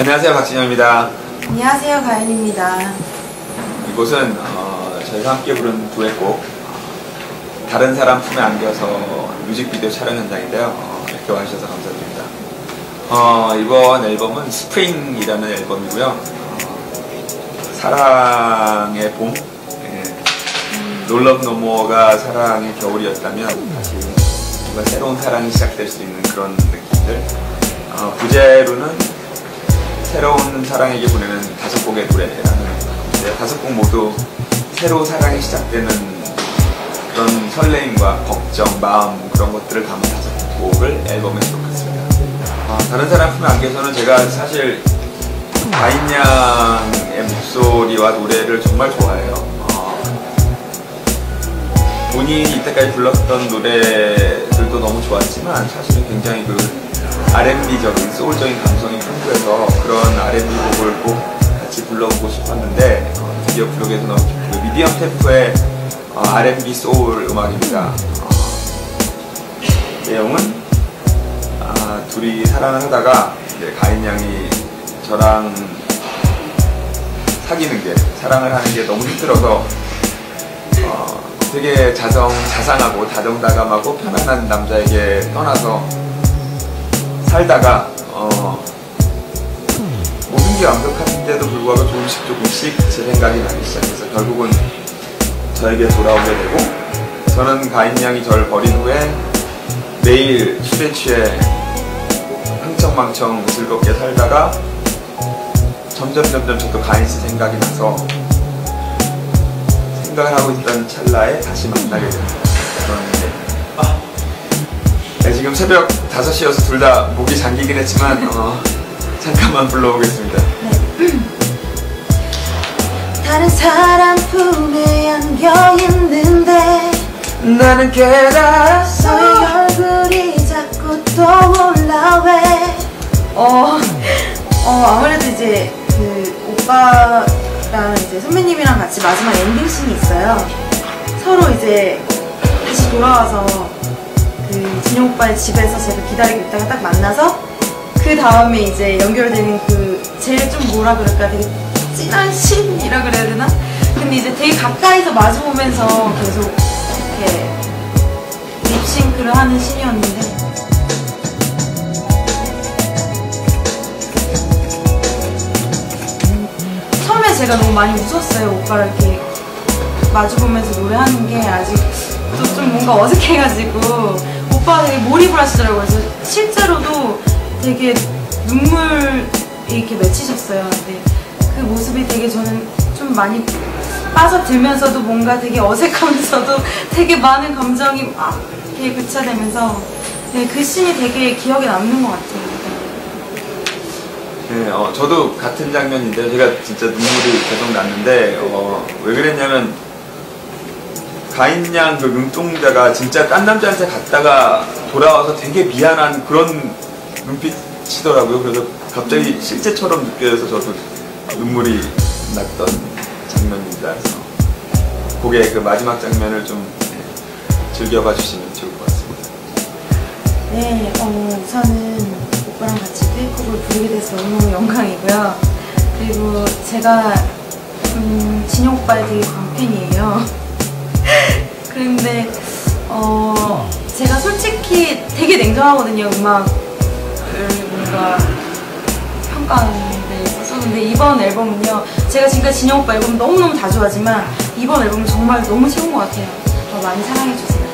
안녕하세요, 박진영입니다. 안녕하세요, 가연입니다. 이곳은 저희가 함께 부른 두엣곡 다른 사람 품에 안겨서 뮤직비디오 촬영 현장인데요. 이렇게 와주셔서 감사드립니다. 이번 앨범은 스프링이라는 앨범이고요. 사랑의 봄, 놀러브 노모어가 사랑의 겨울이었다면 다시 뭔가 새로운 사랑이 시작될 수 있는 그런 느낌들. 부제로는 새로운 사랑에게 보내는 5곡의 노래라는 건데, 5곡 모두 새로운 사랑이 시작되는 그런 설레임과 걱정, 마음, 그런 것들을 담은 5곡을 앨범에 수록했습니다. 다른 사람 품에 안겨서는 제가 사실 가인양의 목소리와 노래를 정말 좋아해요. 본인이 이때까지 불렀던 노래들도 너무 좋았지만 사실은 굉장히 그 R&B적인 소울적인 감성이 풍부해서 그런 R&B 곡을 꼭 같이 불러보고 싶었는데 드디어 부르게 돼서 너무 기쁘고, 미디엄 템포의 R&B 소울 음악입니다. 내용은 둘이 사랑을 하다가 이제 가인양이 저랑 사귀는 게, 사랑을 하는 게 너무 힘들어서 되게 자상하고 다정다감하고 편안한 남자에게 떠나서 살다가 모든 게 완벽한데도 불구하고 조금씩 제 생각이 나기 시작해서 결국은 저에게 돌아오게 되고, 저는 가인양이 저를 버린 후에 매일 술에 취해 흥청망청 즐겁게 살다가 점점 저도 가인씨 생각이 나서 생각을 하고 있던 찰나에 다시 만나게 됩니다. 네, 지금 새벽 5시여서 둘 다 목이 잠기긴 했지만 잠깐만 불러보겠습니다. 네. 다른 사람 품에 안겨있는데 나는 깨달았어 너의 얼굴이 자꾸 떠올라 왜. 아무래도 이제 그 오빠랑 이제 선배님이랑 같이 마지막 엔딩씬이 있어요. 서로 이제 다시 돌아와서 그 진영 오빠의 집에서 제가 기다리고 있다가 딱 만나서 그 다음에 이제 연결되는 그 제일 좀 뭐라 그럴까, 되게 진한 신이라 그래야 되나? 근데 이제 되게 가까이서 마주보면서 계속 이렇게 립싱크를 하는 신이었는데, 처음에 제가 너무 많이 웃었어요. 오빠랑 이렇게 마주보면서 노래하는 게 아직도 좀 뭔가 어색해가지고 오빠가 되게 몰입을 하시더라고요. 그래서 실제로도 되게 눈물 이렇게 맺히셨어요. 근데 그 모습이 되게 저는 좀 많이 빠져들면서도 뭔가 되게 어색하면서도 되게 많은 감정이 막 이렇게 교차되면서 그 씬이 되게 기억에 남는 것 같아요. 네, 저도 같은 장면인데 제가 진짜 눈물이 계속 났는데 왜 그랬냐면 가인양 그 눈동자가 진짜 딴 남자한테 갔다가 돌아와서 되게 미안한 그런 눈빛이더라고요. 그래서 갑자기 실제처럼 느껴져서 저도 눈물이 났던 장면입니다. 그래서 곡의 그 마지막 장면을 좀 즐겨봐 주시면 좋을 것 같습니다. 네, 우선은 오빠랑 같이 듀엣곡을 부르게 돼서 너무너무 영광이고요. 그리고 제가 진영 오빠의 되게 광팬이에요. 그런데 제가 솔직히 되게 냉정하거든요. 음악을 뭔가 평가하는 데 있어서. 근데 이번 앨범은요, 제가 지금까지 진영 오빠 앨범 너무너무 다 좋아하지만 이번 앨범은 정말 너무 최고인 것 같아요. 더 많이 사랑해주세요.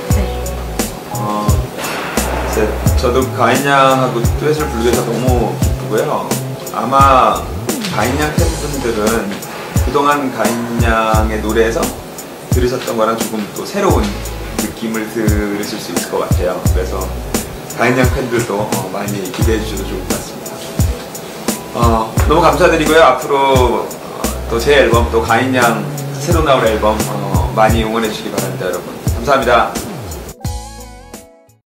네. 저도 가인양하고 듀엣을 부르게 돼서 너무 기쁘고요. 아마 가인양 팬분들은 그동안 가인양의 노래에서 들으셨던 거랑 조금 또 새로운 느낌을 들으실 수 있을 것 같아요. 그래서 가인양 팬들도 많이 기대해 주셔도 좋을 것 같습니다. 너무 감사드리고요. 앞으로 또 제 앨범, 또 가인양 새로 나올 앨범 많이 응원해 주시기 바랍니다, 여러분. 감사합니다.